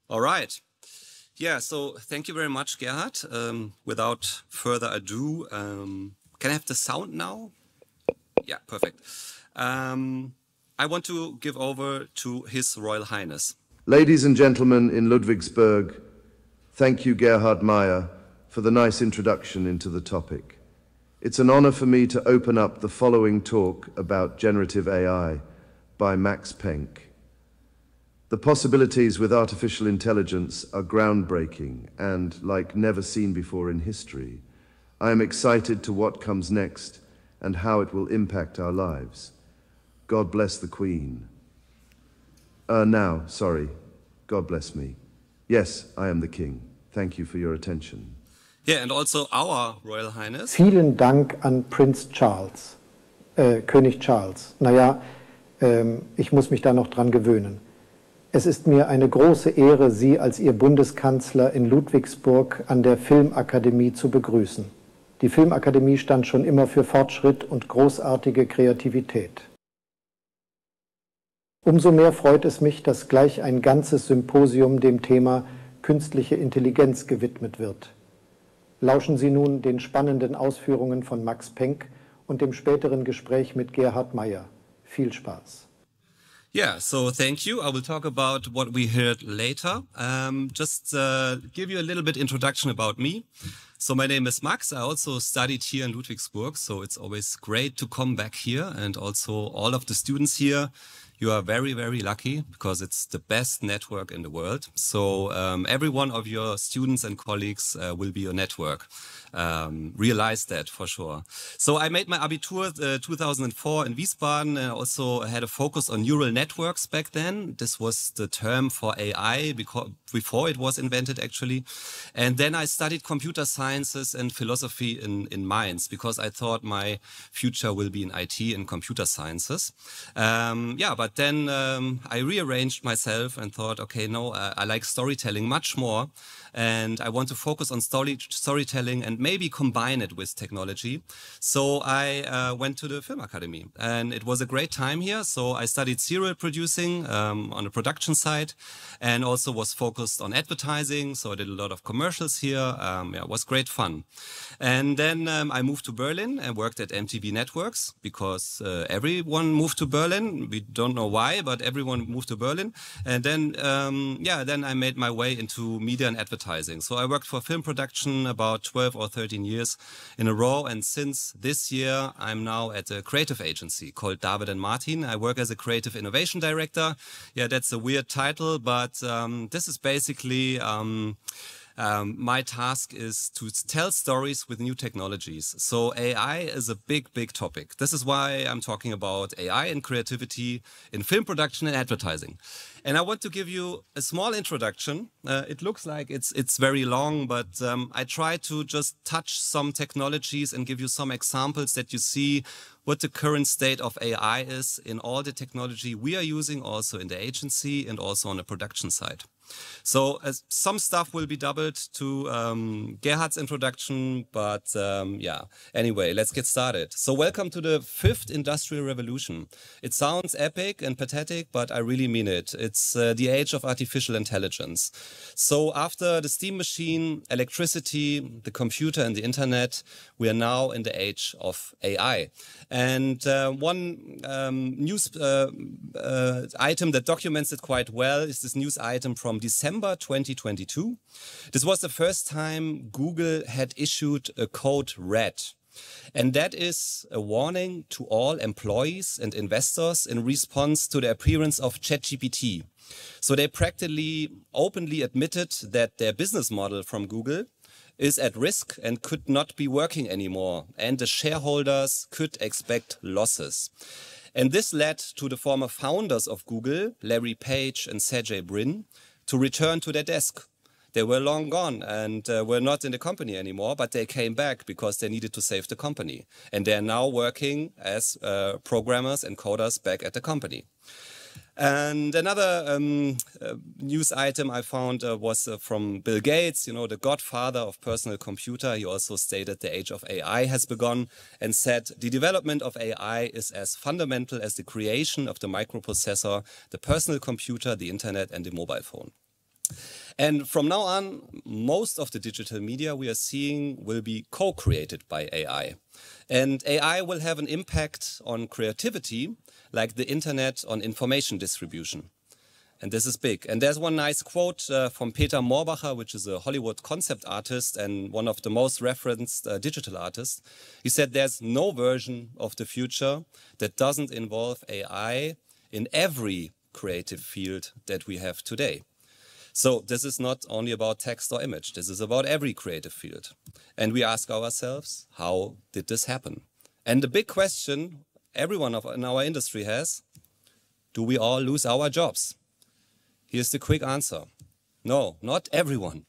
All right. Yeah, so thank you very much, Gerhard. Without further ado, can I have the sound now? Yeah, perfect. I want to give over to His Royal Highness. Ladies and gentlemen in Ludwigsburg, thank you, Gerhard Maier, for the nice introduction into the topic. It's an honor for me to open up the following talk about generative AI by Max Penk. The possibilities with artificial intelligence are groundbreaking and like never seen before in history. I am excited to what comes next and how it will impact our lives. God bless the Queen. God bless me. Yes, I am the King. Thank you for your attention. Yeah, and also our Royal Highness. Vielen Dank an Prinz Charles, König Charles. Naja, ich muss mich da noch dran gewöhnen. Es ist mir eine große Ehre, Sie als Ihr Bundeskanzler in Ludwigsburg an der Filmakademie zu begrüßen. Die Filmakademie stand schon immer für Fortschritt und großartige Kreativität. Umso mehr freut es mich, dass gleich ein ganzes Symposium dem Thema künstliche Intelligenz gewidmet wird. Lauschen Sie nun den spannenden Ausführungen von Max Penk und dem späteren Gespräch mit Gerhard Maier. Viel Spaß. Yeah, so thank you. I will talk about what we heard later. Just give you a little bit introduction about me. So my name is Max. I also studied here in Ludwigsburg, so it's always great to come back here. And also all of the students here, you are very, very lucky because it's the best network in the world. So every one of your students and colleagues will be your network. Realize that for sure. So I made my Abitur 2004 in Wiesbaden. I also had a focus on neural networks back then. This was the term for AI before it was invented actually. And then I studied computer sciences and philosophy in Mainz because I thought my future will be in IT and computer sciences. But then I rearranged myself and thought, okay, no, I like storytelling much more. And I want to focus on storytelling and maybe combine it with technology. So I went to the Filmakademie and it was a great time here. So I studied serial producing on the production side and also was focused on advertising. So I did a lot of commercials here. It was great fun. And then I moved to Berlin and worked at MTV Networks because everyone moved to Berlin. We don't know why, but everyone moved to Berlin. And then, then I made my way into media and advertising. So I worked for film production about 12 or 13 years in a row. And since this year, I'm now at a creative agency called David+Martin. I work as a creative innovation director. Yeah, that's a weird title, but this is basically my task is to tell stories with new technologies. So AI is a big, big topic. This is why I'm talking about AI and creativity in film production and advertising. And I want to give you a small introduction. It looks like it's very long, but I try to just touch some technologies and give you some examples that you see what the current state of AI is in all the technology we are using also in the agency and also on the production side. So some stuff will be doubled to Gerhard's introduction, but anyway, let's get started. So welcome to the 5th Industrial Revolution. It sounds epic and pathetic, but I really mean it. It's the age of artificial intelligence. So after the steam machine, electricity, the computer and the internet, we are now in the age of AI. And one news item that documents it quite well is this news item from December 2022. This was the first time Google had issued a code red. And that is a warning to all employees and investors in response to the appearance of ChatGPT. So they practically openly admitted that their business model from Google is at risk and could not be working anymore. And the shareholders could expect losses. And this led to the former founders of Google, Larry Page and Sergey Brin, to return to their desk. They were long gone and were not in the company anymore, but they came back because they needed to save the company. And they're now working as programmers and coders back at the company. And another news item I found was from Bill Gates, you know, the godfather of personal computer. He also stated the age of AI has begun and said the development of AI is as fundamental as the creation of the microprocessor, the personal computer, the internet and the mobile phone. And from now on, most of the digital media we are seeing will be co-created by AI. And AI will have an impact on creativity, like the internet on information distribution. And this is big. And there's one nice quote from Peter Moorbacher, which is a Hollywood concept artist and one of the most referenced digital artists. He said there's no version of the future that doesn't involve AI in every creative field that we have today. So this is not only about text or image, this is about every creative field. And we ask ourselves, how did this happen? And the big question everyone in our industry has, do we all lose our jobs? Here's the quick answer. No, not everyone.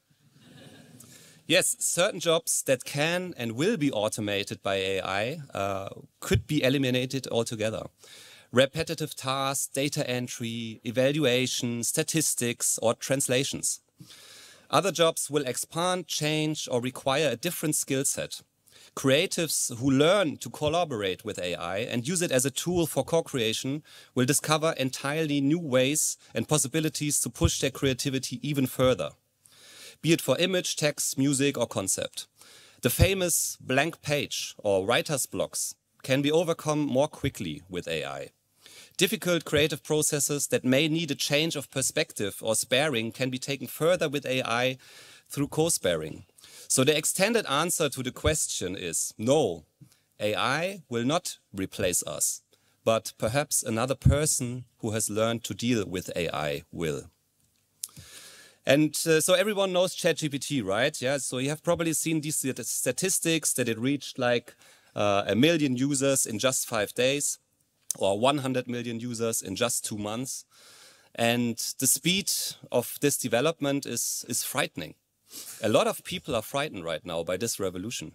Yes, certain jobs that can and will be automated by AI could be eliminated altogether. Repetitive tasks, data entry, evaluation, statistics, or translations. Other jobs will expand, change, or require a different skill set. Creatives who learn to collaborate with AI and use it as a tool for co-creation will discover entirely new ways and possibilities to push their creativity even further, be it for image, text, music, or concept. The famous blank page or writer's blocks can be overcome more quickly with AI. Difficult creative processes that may need a change of perspective or sparring can be taken further with AI through co-sparring. So the extended answer to the question is no, AI will not replace us, but perhaps another person who has learned to deal with AI will. And so everyone knows ChatGPT, right? Yeah, so you have probably seen these statistics that it reached like 1 million users in just 5 days. Or 100 million users in just 2 months. And the speed of this development is frightening. A lot of people are frightened right now by this revolution.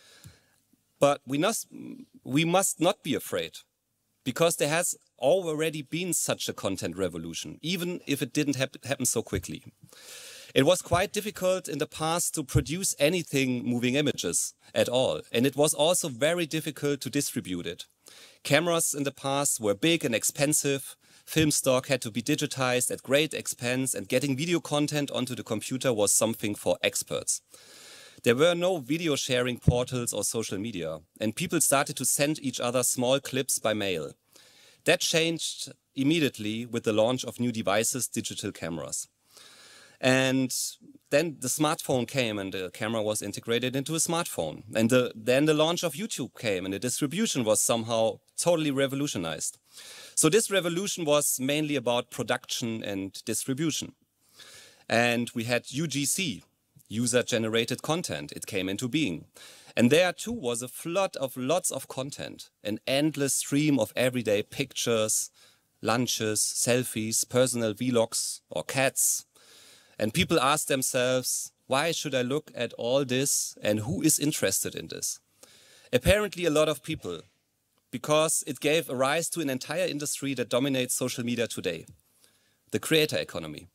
But we must not be afraid, because there has already been such a content revolution, even if it didn't happen so quickly. It was quite difficult in the past to produce anything moving images at all. And it was also very difficult to distribute it. Cameras in the past were big and expensive. Film stock had to be digitized at great expense, and getting video content onto the computer was something for experts. There were no video sharing portals or social media, and people started to send each other small clips by mail. That changed immediately with the launch of new devices, digital cameras. And then the smartphone came and the camera was integrated into a smartphone. And then the launch of YouTube came and the distribution was somehow totally revolutionized. So this revolution was mainly about production and distribution. And we had UGC, user-generated content. It came into being. And there too was a flood of lots of content, an endless stream of everyday pictures, lunches, selfies, personal vlogs, or cats. And people ask themselves, why should I look at all this and who is interested in this? Apparently a lot of people, because it gave a rise to an entire industry that dominates social media today, the creator economy.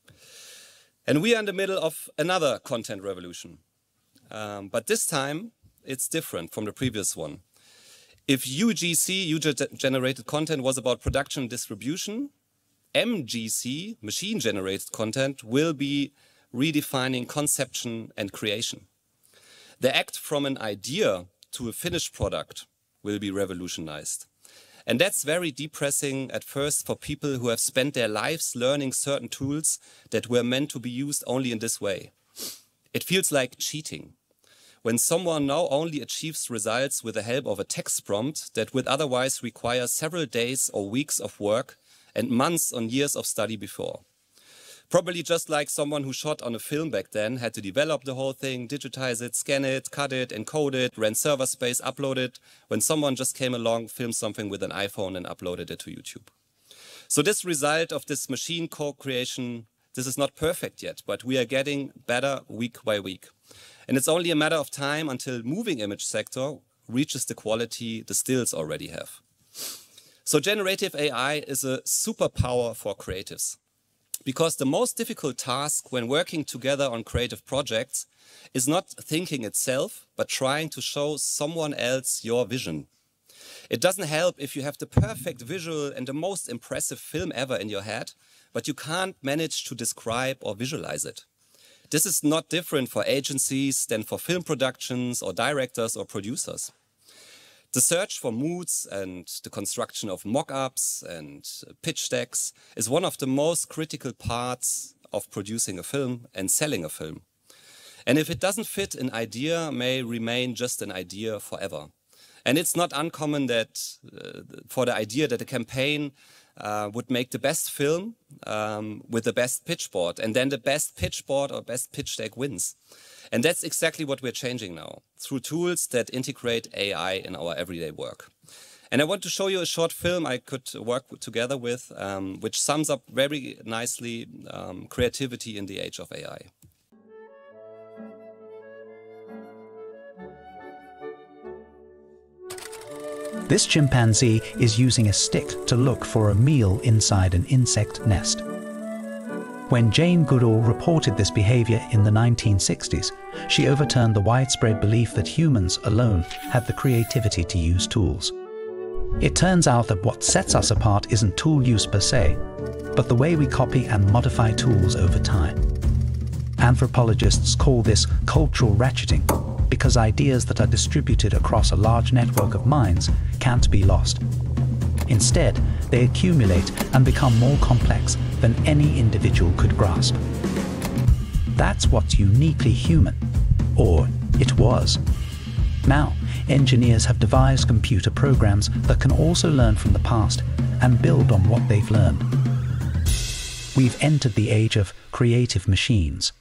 And we are in the middle of another content revolution. But this time it's different from the previous one. If UGC, user-generated content, was about production and distribution, MGC, machine-generated content, will be redefining conception and creation. The act from an idea to a finished product will be revolutionized. And that's very depressing at first for people who have spent their lives learning certain tools that were meant to be used only in this way. It feels like cheating. When someone now only achieves results with the help of a text prompt that would otherwise require several days or weeks of work and months on years of study before. Probably just like someone who shot on a film back then had to develop the whole thing, digitize it, scan it, cut it, encode it, rent server space, upload it, when someone just came along, filmed something with an iPhone and uploaded it to YouTube. So this result of this machine co-creation, this is not perfect yet, but we are getting better week by week. And it's only a matter of time until moving image sector reaches the quality the stills already have. So generative AI is a superpower for creatives, because the most difficult task when working together on creative projects is not thinking itself, but trying to show someone else your vision. It doesn't help if you have the perfect visual and the most impressive film ever in your head, but you can't manage to describe or visualize it. This is not different for agencies than for film productions or directors or producers. The search for moods and the construction of mock-ups and pitch decks is one of the most critical parts of producing a film and selling a film. And if it doesn't fit, an idea may remain just an idea forever. And it's not uncommon that for the idea that a campaign would make the best film with the best pitchboard, and then the best pitchboard or best pitch deck wins. And that's exactly what we're changing now, through tools that integrate AI in our everyday work. And I want to show you a short film I could work together with, which sums up very nicely creativity in the age of AI. This chimpanzee is using a stick to look for a meal inside an insect nest. When Jane Goodall reported this behavior in the 1960s, she overturned the widespread belief that humans alone had the creativity to use tools. It turns out that what sets us apart isn't tool use per se, but the way we copy and modify tools over time. Anthropologists call this cultural ratcheting, because ideas that are distributed across a large network of minds can't be lost. Instead, they accumulate and become more complex than any individual could grasp. That's what's uniquely human, or it was. Now, engineers have devised computer programs that can also learn from the past and build on what they've learned. We've entered the age of creative machines.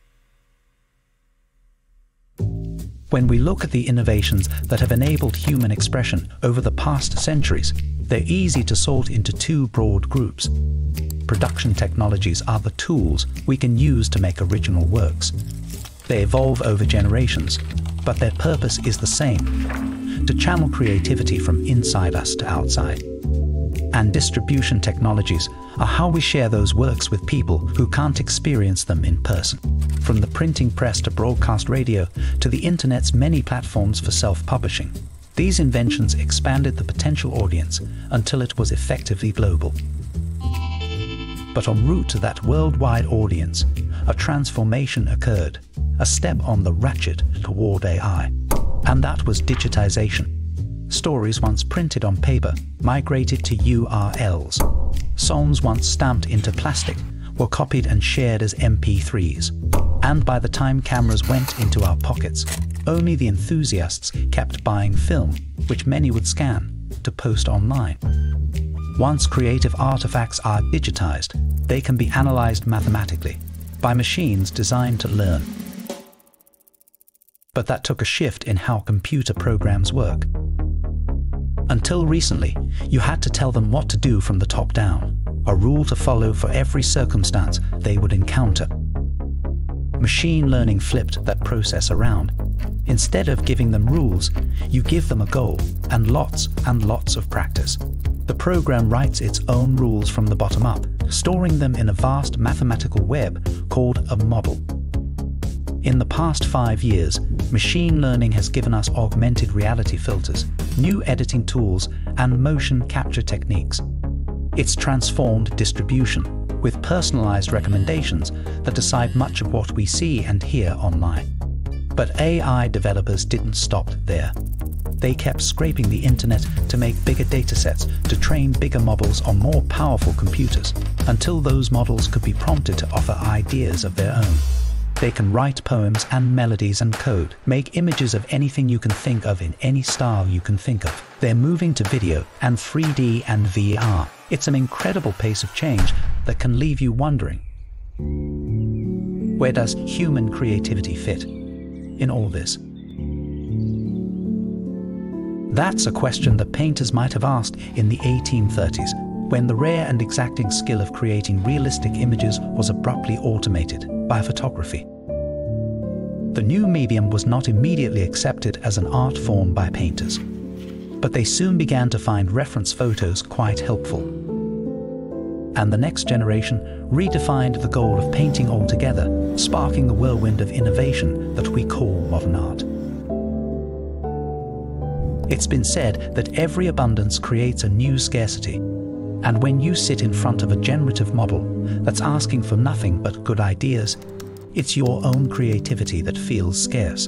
When we look at the innovations that have enabled human expression over the past centuries, they're easy to sort into two broad groups. Production technologies are the tools we can use to make original works. They evolve over generations, but their purpose is the same: to channel creativity from inside us to outside. And distribution technologies are how we share those works with people who can't experience them in person. From the printing press to broadcast radio to the internet's many platforms for self-publishing, these inventions expanded the potential audience until it was effectively global. But en route to that worldwide audience, a transformation occurred, a step on the ratchet toward AI, and that was digitization. Stories once printed on paper migrated to URLs. Songs once stamped into plastic were copied and shared as MP3s. And by the time cameras went into our pockets, only the enthusiasts kept buying film, which many would scan to post online. Once creative artifacts are digitized, they can be analyzed mathematically by machines designed to learn. But that took a shift in how computer programs work. Until recently, you had to tell them what to do from the top down, a rule to follow for every circumstance they would encounter. Machine learning flipped that process around. Instead of giving them rules, you give them a goal and lots of practice. The program writes its own rules from the bottom up, storing them in a vast mathematical web called a model. In the past 5 years, machine learning has given us augmented reality filters, new editing tools, and motion capture techniques. It's transformed distribution, with personalized recommendations that decide much of what we see and hear online. But AI developers didn't stop there. They kept scraping the internet to make bigger datasets to train bigger models on more powerful computers, until those models could be prompted to offer ideas of their own. They can write poems and melodies and code, make images of anything you can think of in any style you can think of. They're moving to video and 3D and VR. It's an incredible pace of change that can leave you wondering, where does human creativity fit in all this? That's a question that painters might have asked in the 1830s, when the rare and exacting skill of creating realistic images was abruptly automated by photography. The new medium was not immediately accepted as an art form by painters, but they soon began to find reference photos quite helpful. And the next generation redefined the goal of painting altogether, sparking the whirlwind of innovation that we call modern art. It's been said that every abundance creates a new scarcity. And when you sit in front of a generative model that's asking for nothing but good ideas, it's your own creativity that feels scarce.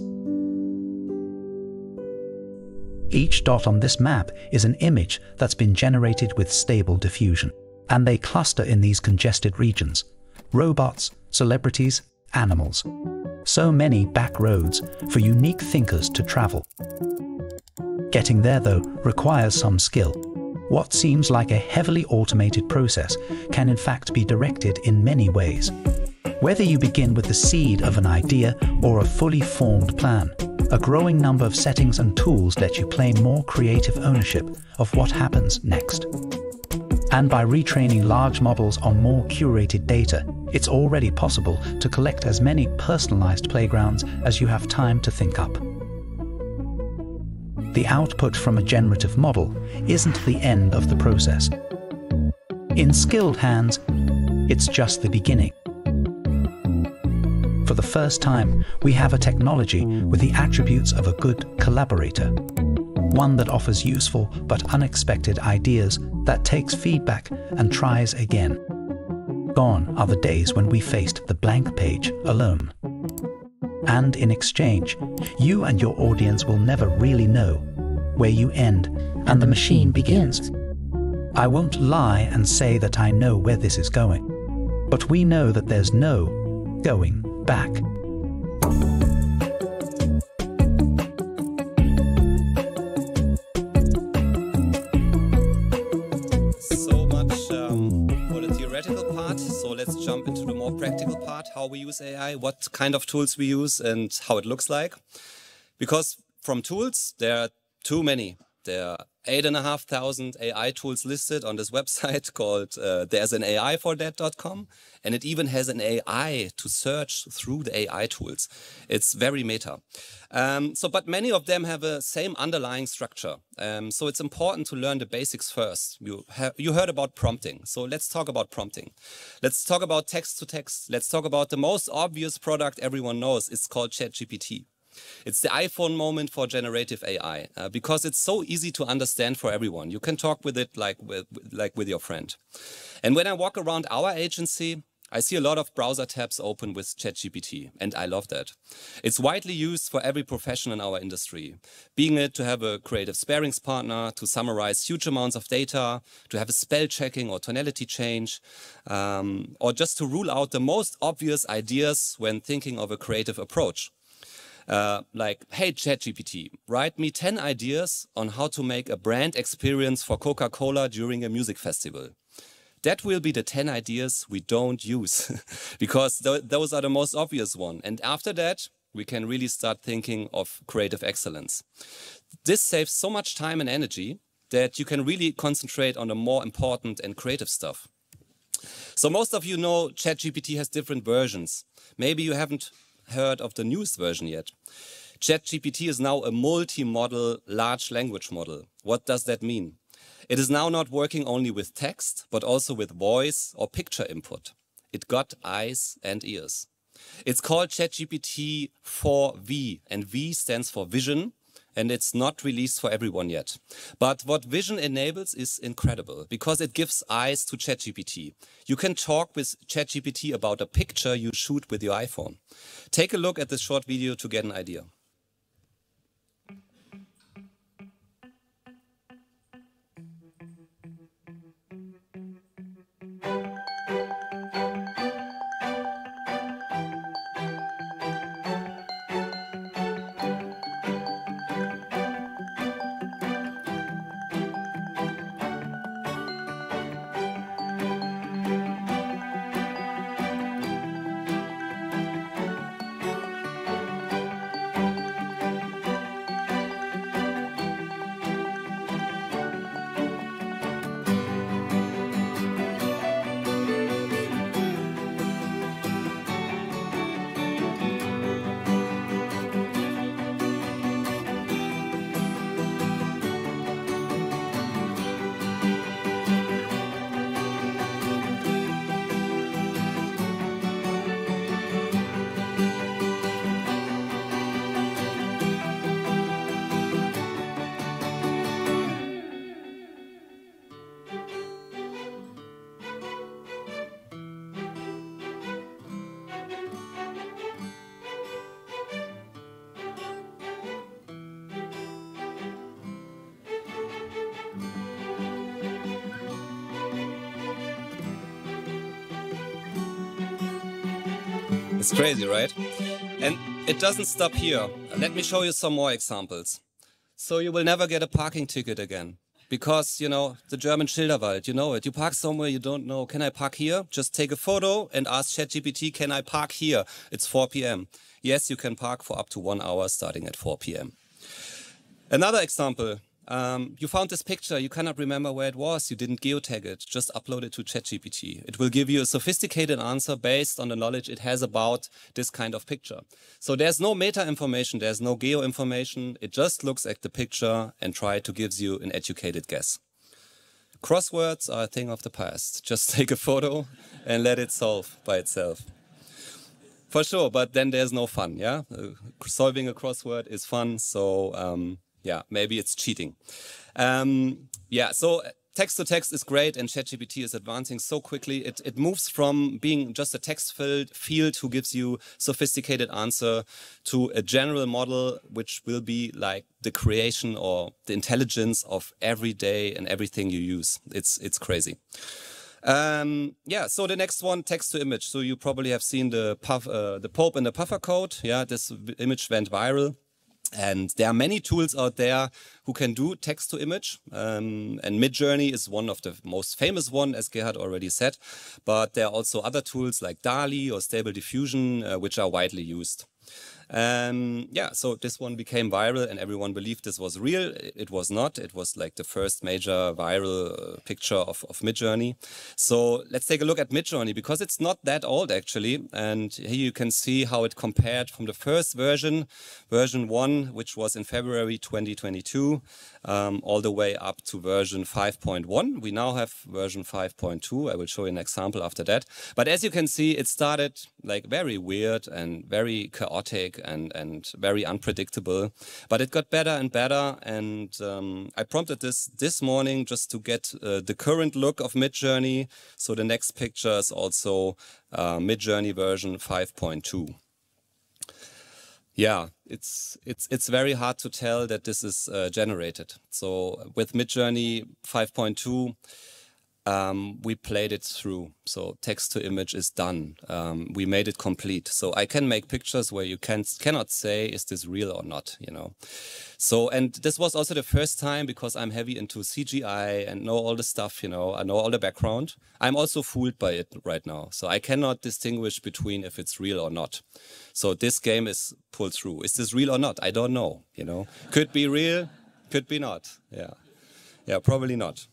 Each dot on this map is an image that's been generated with stable diffusion, and they cluster in these congested regions: robots, celebrities, animals. So many back roads for unique thinkers to travel. Getting there, though, requires some skill. What seems like a heavily automated process can in fact be directed in many ways. Whether you begin with the seed of an idea or a fully formed plan, a growing number of settings and tools let you claim more creative ownership of what happens next. And by retraining large models on more curated data, it's already possible to collect as many personalized playgrounds as you have time to think up. The output from a generative model isn't the end of the process. In skilled hands, it's just the beginning. For the first time, we have a technology with the attributes of a good collaborator, one that offers useful but unexpected ideas, that takes feedback and tries again. Gone are the days when we faced the blank page alone. And in exchange, you and your audience will never really know where you end and the machine begins. I won't lie and say that I know where this is going, but we know that there's no going back. So much for the theoretical part. So let's jump into the more practical part, how we use AI, what kind of tools we use and how it looks like. Because from tools, there are too many. There are 8,500 AI tools listed on this website called there'sanai4that.com, and it even has an AI to search through the AI tools. It's very meta. But many of them have a same underlying structure. So it's important to learn the basics first. You heard about prompting. So let's talk about prompting. Let's talk about text to text. Let's talk about the most obvious product everyone knows. It's called ChatGPT. It's the iPhone moment for generative AI because it's so easy to understand for everyone. You can talk with it like with your friend. And when I walk around our agency, I see a lot of browser tabs open with ChatGPT, and I love that. It's widely used for every profession in our industry, being it to have a creative sparings partner, to summarize huge amounts of data, to have a spell checking or tonality change, or just to rule out the most obvious ideas when thinking of a creative approach. Like, hey ChatGPT, write me 10 ideas on how to make a brand experience for Coca-Cola during a music festival. That will be the 10 ideas we don't use, because those are the most obvious ones. And after that, we can really start thinking of creative excellence. This saves so much time and energy that you can really concentrate on the more important and creative stuff. So most of you know ChatGPT has different versions. Maybe you haven't heard of the newest version yet. ChatGPT is now a multi-model large language model. What does that mean? It is now not working only with text, but also with voice or picture input. It got eyes and ears. It's called ChatGPT 4V, and V stands for vision, and it's not released for everyone yet. But what vision enables is incredible, because it gives eyes to ChatGPT. You can talk with ChatGPT about a picture you shoot with your iPhone. Take a look at this short video to get an idea. It's crazy, right? And it doesn't stop here. Let me show you some more examples. So you will never get a parking ticket again. Because, you know, the German Schilderwald, you know it. You park somewhere you don't know. Can I park here? Just take a photo and ask ChatGPT, can I park here? It's 4 p.m. Yes, you can park for up to 1 hour starting at 4 p.m. Another example. You found this picture, you cannot remember where it was, you didn't geotag it, just upload it to ChatGPT. It will give you a sophisticated answer based on the knowledge it has about this kind of picture. So there's no meta information, there's no geo information, it just looks at the picture and tries to give you an educated guess. Crosswords are a thing of the past. Just take a photo and let it solve by itself. For sure, but then there's no fun, yeah? Solving a crossword is fun, so yeah, maybe it's cheating. Yeah, so text to text is great and ChatGPT is advancing so quickly. It moves from being just a text field who gives you sophisticated answer to a general model which will be like the creation or the intelligence of every day and everything you use. It's crazy. Yeah, so the next one, text to image. So you probably have seen the Pope and the Puffer code. Yeah, this image went viral. And there are many tools out there who can do text to image. And Midjourney is one of the most famous one, as Gerhard already said. But there are also other tools like DALL-E or Stable Diffusion, which are widely used. Yeah, so this one became viral and everyone believed this was real. It was not. It was like the first major viral picture of Midjourney. So let's take a look at Midjourney because it's not that old actually. And here you can see how it compared from the first version, version 1, which was in February 2022, all the way up to version 5.1. We now have version 5.2. I will show you an example after that. But as you can see, it started like very weird and very chaotic and very unpredictable, but it got better and better. And I prompted this morning just to get the current look of Midjourney. So the next picture is also Midjourney version 5.2. Yeah, it's very hard to tell that this is generated. So with Midjourney 5.2, we played it through. So text to image is done. We made it complete. So I can make pictures where you cannot say, is this real or not, you know? So, and this was also the first time because I'm heavy into CGI and know all the stuff, you know, I know all the background. I'm also fooled by it right now. So I cannot distinguish between if it's real or not. So this game is pulled through. Is this real or not? I don't know, you know? Could be real, could be not. Yeah, yeah, probably not.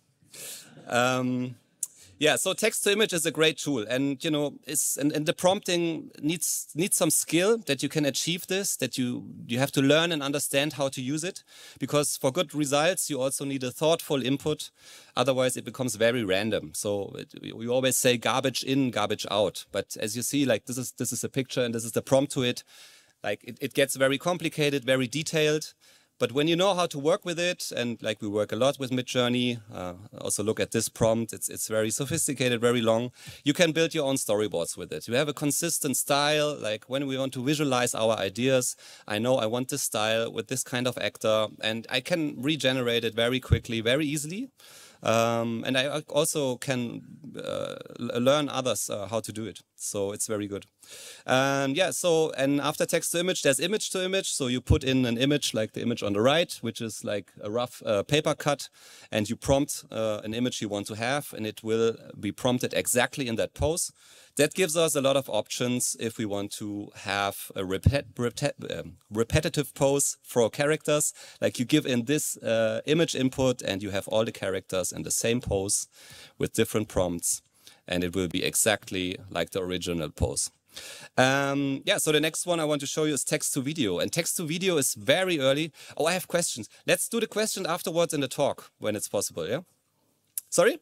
Yeah, so text to image is a great tool, and you know, and the prompting needs some skill that you can achieve this. That you have to learn and understand how to use it, because for good results you also need a thoughtful input. Otherwise, it becomes very random. So we always say garbage in, garbage out. But as you see, like this is a picture and this is the prompt to it. Like it gets very complicated, very detailed. But when you know how to work with it, and like we work a lot with Midjourney, also look at this prompt, it's very sophisticated, very long. You can build your own storyboards with it. You have a consistent style, like when we want to visualize our ideas, I know I want this style with this kind of actor, and I can regenerate it very quickly, very easily. And I also can learn others how to do it. So it's very good. Yeah, so, and after text to image, there's image to image. So you put in an image like the image on the right, which is like a rough paper cut, and you prompt an image you want to have, and it will be prompted exactly in that pose. That gives us a lot of options if we want to have a repetitive pose for characters. Like you give in this image input and you have all the characters in the same pose with different prompts, and it will be exactly like the original pose. Yeah, so the next one I want to show you is text to video, and text to video is very early. Oh, I have questions. Let's do the question afterwards in the talk when it's possible, yeah? Sorry?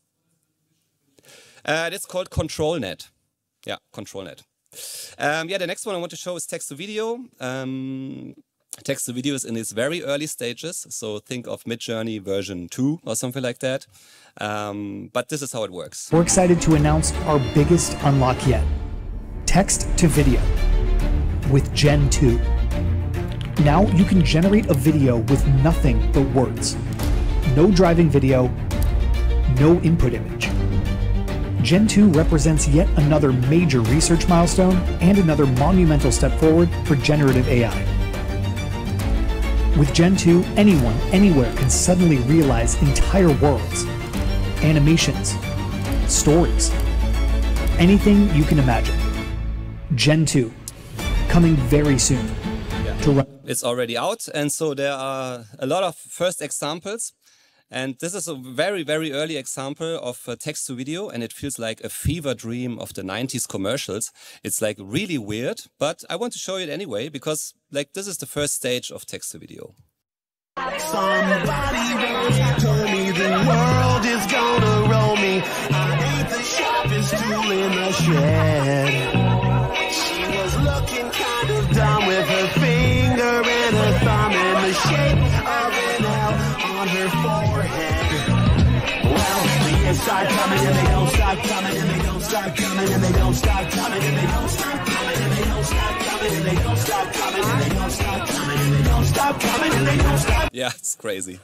It's called ControlNet. Yeah, ControlNet. Yeah, the next one I want to show is text to video. Text to video is in its very early stages, so think of Midjourney version 2 or something like that. But this is how it works. We're excited to announce our biggest unlock yet. Text to video with Gen 2. Now you can generate a video with nothing but words. No driving video, no input image. Gen 2 represents yet another major research milestone and another monumental step forward for generative AI. With Gen 2, anyone, anywhere can suddenly realize entire worlds, animations, stories, anything you can imagine. Gen 2, coming very soon. It's already out, and so there are a lot of first examples. And this is a very, very early example of text to video, and it feels like a fever dream of the 90s commercials. It's like really weird, but I want to show you it anyway, because like this is the first stage of text to video. Somebody once told me the world is gonna roll me. I ain't the sharpest tool in the shed. She was looking kind of dumb with her finger and her thumb in the shape of an L on her forehead. Well, the years start coming and they don't stop coming and they don't stop coming and they don't stop coming and they don't stop coming and they don't stop coming and they don't stop coming and they don't stop coming and they don't stop coming and they don't stop. Yeah, it's crazy.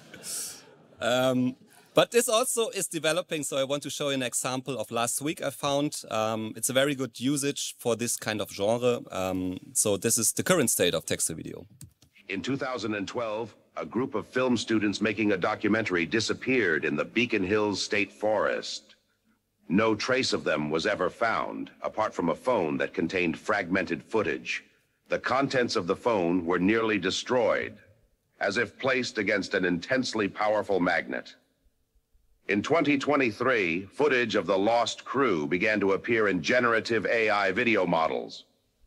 But this also is developing, so I want to show you an example of last week I found. It's a very good usage for this kind of genre. So this is the current state of text to video. In 2012, a group of film students making a documentary disappeared in the Beacon Hills State Forest. No trace of them was ever found, apart from a phone that contained fragmented footage. The contents of the phone were nearly destroyed, as if placed against an intensely powerful magnet. In 2023, footage of the lost crew began to appear in generative AI video models.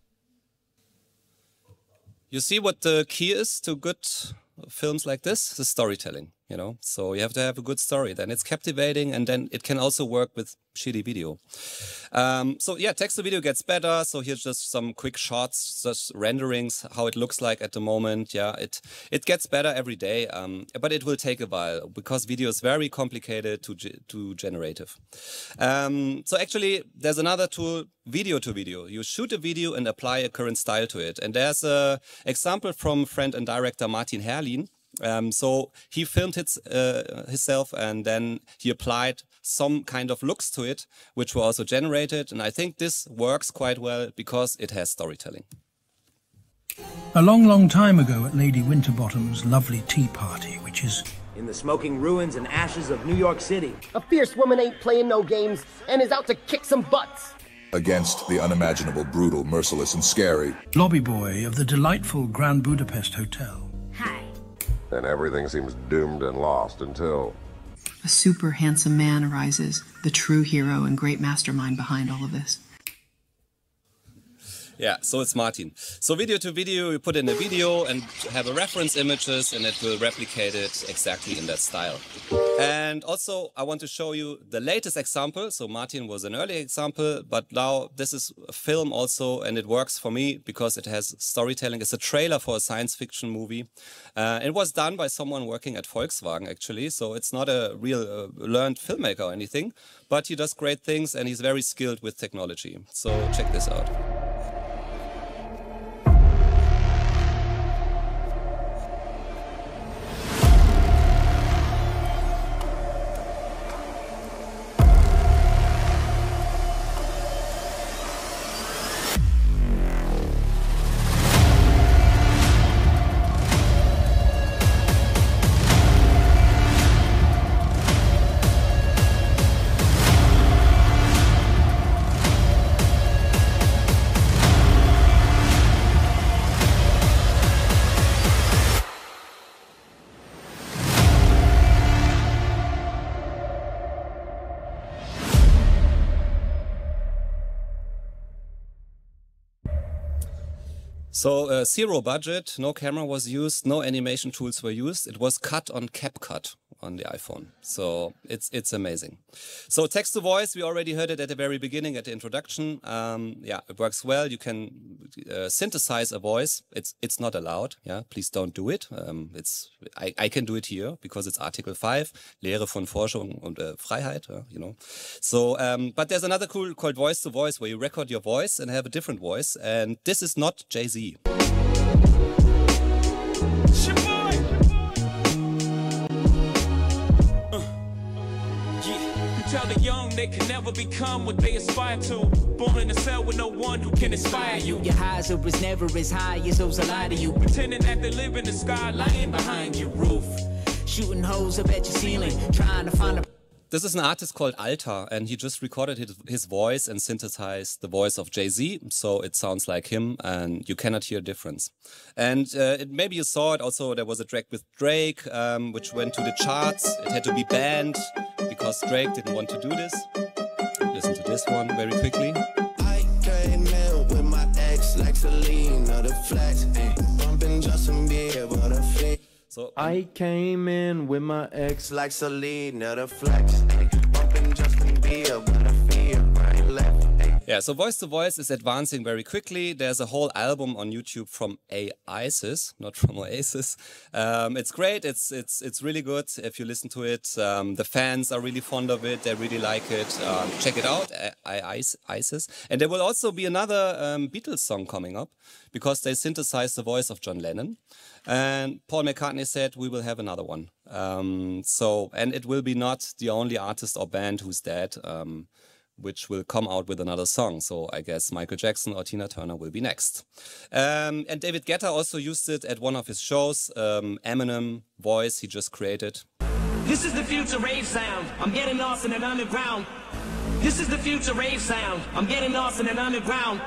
You see what the key is to good films like this? The storytelling, you know? So you have to have a good story, then it's captivating, and then it can also work with shitty video. So yeah, text to video gets better. So here's just some quick shots, just renderings, how it looks like at the moment. Yeah, it gets better every day, but it will take a while because video is very complicated to generative. So actually, there's another tool, video to video. You shoot a video and apply a current style to it. And there's an example from friend and director Martin Herlin. So he filmed himself and then he applied some kind of looks to it, which were also generated. And I think this works quite well because it has storytelling. A long, long time ago at Lady Winterbottom's lovely tea party, which is in the smoking ruins and ashes of New York City. A fierce woman ain't playing no games and is out to kick some butts. Against the unimaginable, brutal, merciless, and scary lobby boy of the delightful Grand Budapest Hotel. Hi. And everything seems doomed and lost until a super handsome man arises, the true hero and great mastermind behind all of this. Yeah, so it's Martin. So video to video, you put in a video and have a reference images and it will replicate it exactly in that style. And also I want to show you the latest example. So Martin was an early example, but now this is a film also and it works for me because it has storytelling. It's a trailer for a science fiction movie. It was done by someone working at Volkswagen actually. So it's not a real learned filmmaker or anything, but he does great things and he's very skilled with technology. So check this out. So zero budget, no camera was used, no animation tools were used. It was cut on CapCut on the iPhone. So it's amazing. So text to voice, we already heard it at the very beginning at the introduction. Yeah, it works well. You can synthesize a voice. It's not allowed. Yeah, please don't do it. I can do it here because it's Article 5, Lehre von Forschung und Freiheit. You know. So, but there's another tool called voice to voice where you record your voice and have a different voice. And this is not Jay-Z. Tell the young they can never become what they aspire to. Born in a cell with no one who can inspire you. Your highs are never as high as those that lie to you. Pretending that they live in the sky, lying behind your roof. Shooting holes up at your ceiling, trying to find a... This is an artist called Alta, and he just recorded his voice and synthesized the voice of Jay-Z, so it sounds like him, and you cannot hear a difference. And maybe you saw it also, there was a track with Drake, which went to the charts. It had to be banned because Drake didn't want to do this. Listen to this one very quickly. I came in with my ex like Celine or the flex, bumping Justin Bieber, the feet. So I came in with my ex like Celine or the flex, bumping Justin Bieber, the feet right left. Yeah, so voice to voice is advancing very quickly. There's a whole album on YouTube from Oasis, not from Oasis. It's great. It's really good. If you listen to it, the fans are really fond of it. They really like it. Check it out, Oasis. And there will also be another Beatles song coming up because they synthesized the voice of John Lennon. And Paul McCartney said we will have another one. And it will be not the only artist or band who's dead. Which will come out with another song. So I guess Michael Jackson or Tina Turner will be next. And David Guetta also used it at one of his shows. Eminem voice he just created. This is the future rave sound. I'm getting lost in an underground. This is the future rave sound. I'm getting lost in an underground.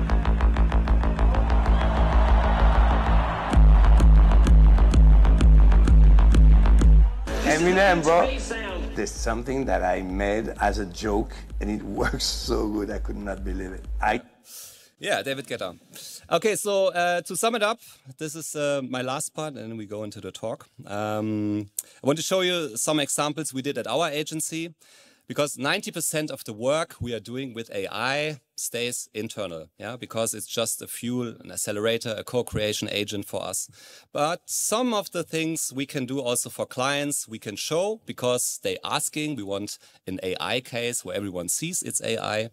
Eminem, bro. There's something that I made as a joke, and it works so good, I could not believe it. Yeah, David Guetta. Okay, so to sum it up, this is my last part, and then we go into the talk. I want to show you some examples we did at our agency, because 90% of the work we are doing with AI stays internal, yeah, because it's just a fuel, an accelerator, a co-creation agent for us. But some of the things we can do also for clients, we can show because they're asking. We want an AI case where everyone sees it's AI.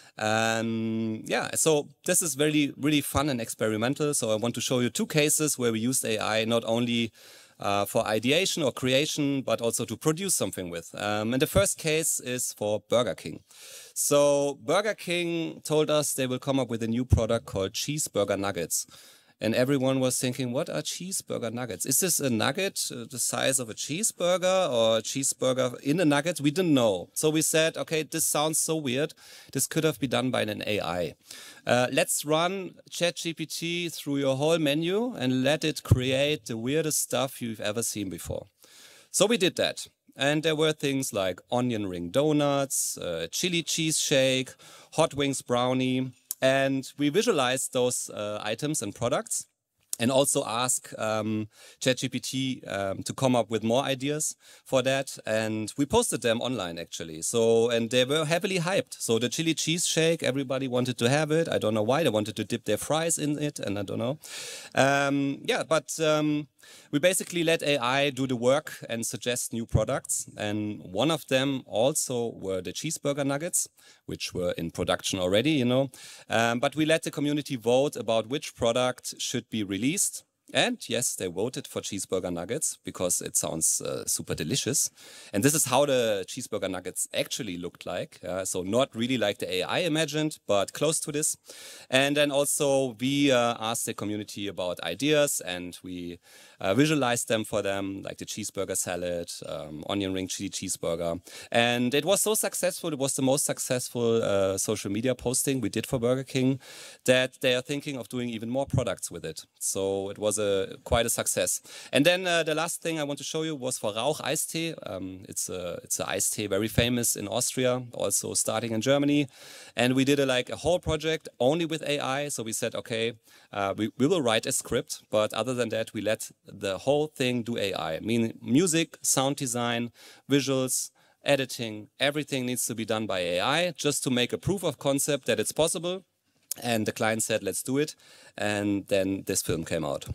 Yeah, so this is really fun and experimental. So I want to show you two cases where we used AI not only for ideation or creation, but also to produce something with. And the first case is for Burger King. So Burger King told us they will come up with a new product called cheeseburger nuggets. And everyone was thinking, what are cheeseburger nuggets? Is this a nugget the size of a cheeseburger or a cheeseburger in a nugget? We didn't know. So we said, okay, this sounds so weird. This could have been done by an AI. Let's run ChatGPT through your whole menu and let it create the weirdest stuff you've ever seen before. So we did that. And there were things like onion ring donuts, chili cheese shake, hot wings brownie. And we visualized those items and products and also ask ChatGPT to come up with more ideas for that. And we posted them online, actually. So, and they were heavily hyped. So the chili cheese shake, everybody wanted to have it. I don't know why. They wanted to dip their fries in it, and I don't know. Yeah, but we basically let AI do the work and suggest new products. And one of them also were the cheeseburger nuggets, which were in production already, you know. But we let the community vote about which product should be released. And yes, they voted for cheeseburger nuggets because it sounds super delicious. And this is how the cheeseburger nuggets actually looked like. So not really like the AI imagined, but close to this. And then also we asked the community about ideas and we visualized them for them, like the cheeseburger salad, onion ring chili cheeseburger. And it was so successful. It was the most successful social media posting we did for Burger King that they are thinking of doing even more products with it. So it was quite a success. And then the last thing I want to show you was for Rauch Eistee. It's an iced tea very famous in Austria, also starting in Germany. And we did a whole project only with AI. So we said, okay, we will write a script, but other than that, we let the whole thing do AI. Meaning music, sound design, visuals, editing, everything needs to be done by AI just to make a proof of concept that it's possible. And the client said, let's do it. And then this film came out.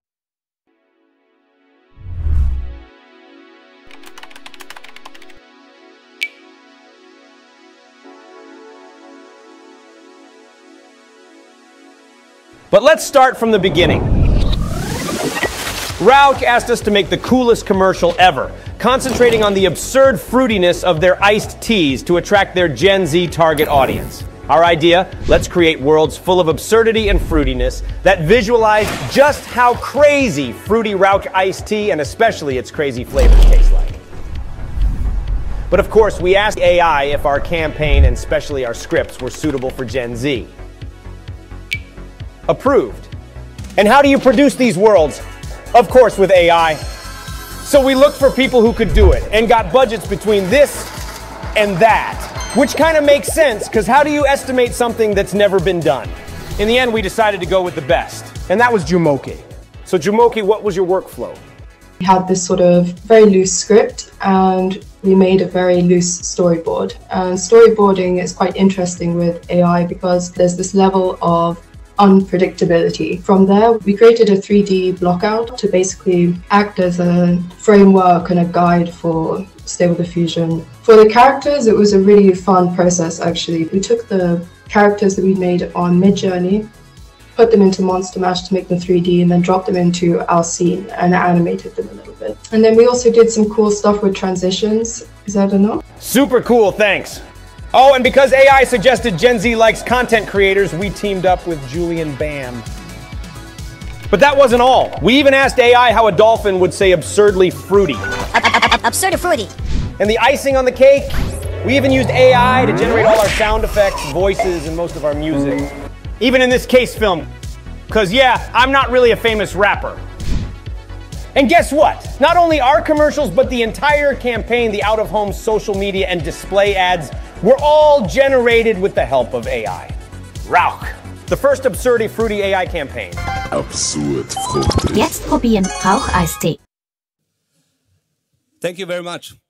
But let's start from the beginning. Rauch asked us to make the coolest commercial ever. concentrating on the absurd fruitiness of their iced teas to attract their Gen Z target audience. Our idea, let's create worlds full of absurdity and fruitiness that visualize just how crazy Fruity Rauch iced tea and especially its crazy flavors taste like. But of course, we asked AI if our campaign and especially our scripts were suitable for Gen Z. Approved. And how do you produce these worlds? Of course, with AI. So we looked for people who could do it and got budgets between this and that. Which kind of makes sense, because how do you estimate something that's never been done? In the end, we decided to go with the best, and that was Jumoke. So Jumoke, what was your workflow? We had this sort of very loose script, and we made a very loose storyboard. And storyboarding is quite interesting with AI because there's this level of unpredictability. From there, we created a 3D blockout to basically act as a framework and a guide for Stable Diffusion. For the characters, it was a really fun process actually. We took the characters that we made on Midjourney, put them into Monster Mash to make them 3D, and then dropped them into our scene and animated them a little bit. And then we also did some cool stuff with transitions. Is that enough? Super cool, thanks. Oh, and because AI suggested Gen Z likes content creators, we teamed up with Julian Bam. But that wasn't all. We even asked AI how a dolphin would say absurdly fruity. Absurd fruity. And the icing on the cake, we even used AI to generate all our sound effects, voices, and most of our music. Even in this case film. Because yeah, I'm not really a famous rapper. And guess what? Not only our commercials, but the entire campaign, the out-of-home social media and display ads, were all generated with the help of AI. Rauch, the first absurdly fruity AI campaign. Absurd fruity. Jetzt probieren Rauch-Eistee. Thank you very much.